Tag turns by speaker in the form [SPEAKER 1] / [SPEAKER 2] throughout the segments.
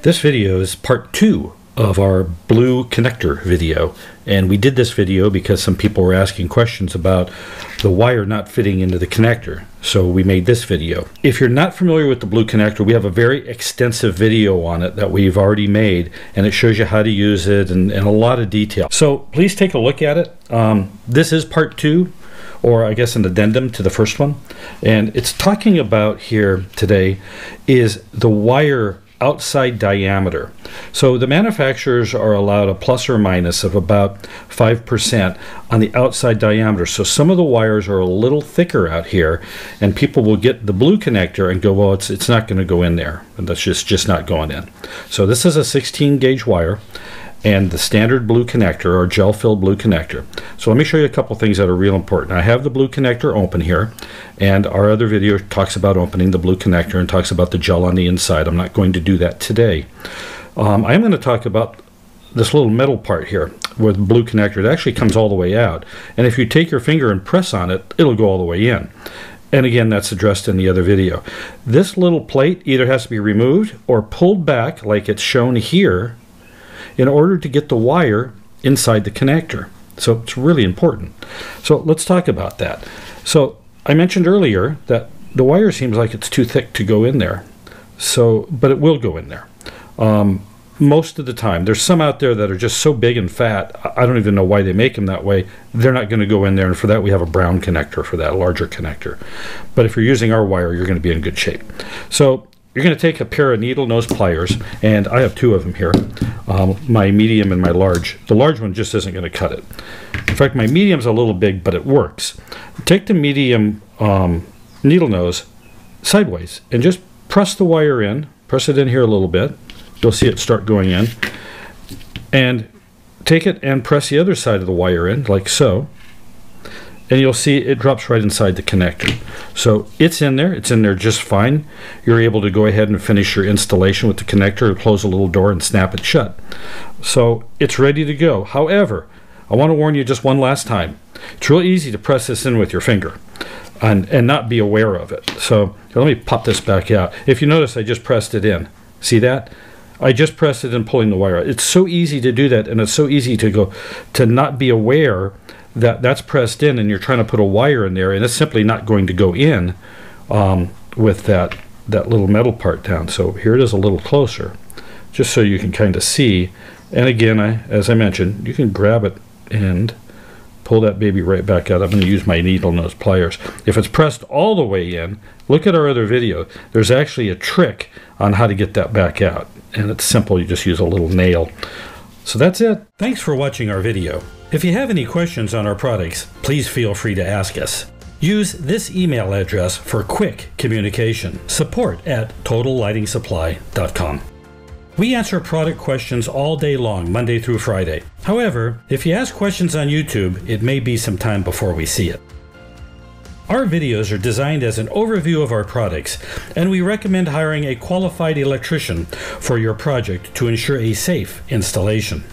[SPEAKER 1] This video is part 2 of our blue connector video, and we did this video because some people were asking questions about the wire not fitting into the connector, so we made this video. If you're not familiar with the blue connector, we have a very extensive video on it that we've already made, and it shows you how to use it and a lot of detail. So please take a look at it. This is part 2, or I guess an addendum to the first one, and it's talking about here today is the wire outside diameter. So the manufacturers are allowed a plus or minus of about 5% on the outside diameter. So some of the wires are a little thicker out here, and people will get the blue connector and go, well, it's not going to go in there, and that's just not going in. So this is a 16 gauge wire and the standard blue connector, or gel fill blue connector. So let me show you a couple things that are real important. I have the blue connector open here, and our other video talks about opening the blue connector and talks about the gel on the inside. I'm not going to do that today. I'm going to talk about this little metal part here with the blue connector. It actually comes all the way out, and if you take your finger and press on it, it'll go all the way in. And again, that's addressed in the other video. This little plate either has to be removed or pulled back like it's shown here in order to get the wire inside the connector. So it's really important. So let's talk about that. So I mentioned earlier that the wire seems like it's too thick to go in there. So, but it will go in there. Most of the time. There's some out there that are just so big and fat, I don't even know why they make them that way. They're not going to go in there, and for that we have a brown connector for that, larger connector. But if you're using our wire, you're going to be in good shape. So you're going to take a pair of needle nose pliers, and I have 2 of them here, my medium and my large. The large one just isn't going to cut it. In fact, my medium's a little big, but it works. Take the medium needle nose sideways and just press the wire in. Press it in here a little bit. You'll see it start going in. And take it and press the other side of the wire in, like so. And you'll see it drops right inside the connector. So it's in there just fine. You're able to go ahead and finish your installation with the connector, close a little door and snap it shut. So it's ready to go. However, I want to warn you just one last time. It's real easy to press this in with your finger and not be aware of it. So let me pop this back out. If you notice, I just pressed it in. See that? I just pressed it in, pulling the wire out. It's so easy to do that, and it's so easy to not be aware that that's pressed in and you're trying to put a wire in there, and it's simply not going to go in with that little metal part down. So here it is a little closer, just so you can kind of see. And again, as I mentioned, you can grab it and pull that baby right back out. I'm going to use my needle nose pliers. If it's pressed all the way in, look at our other video. There's actually a trick on how to get that back out, and it's simple. You just use a little nail. So that's it. Thanks for watching our video. If you have any questions on our products, please feel free to ask us. Use this email address for quick communication: support@totallightingsupply.com. We answer product questions all day long, Monday through Friday. However, if you ask questions on YouTube, it may be some time before we see it. Our videos are designed as an overview of our products, and we recommend hiring a qualified electrician for your project to ensure a safe installation.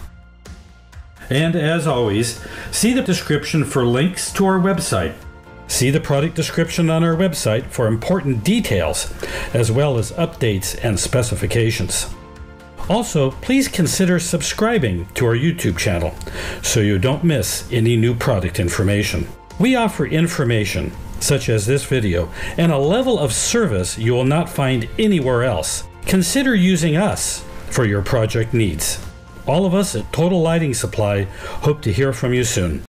[SPEAKER 1] And as always, see the description for links to our website. See the product description on our website for important details, as well as updates and specifications. Also, please consider subscribing to our YouTube channel so you don't miss any new product information. We offer information, such as this video, and a level of service you will not find anywhere else. Consider using us for your project needs. All of us at Total Lighting Supply hope to hear from you soon.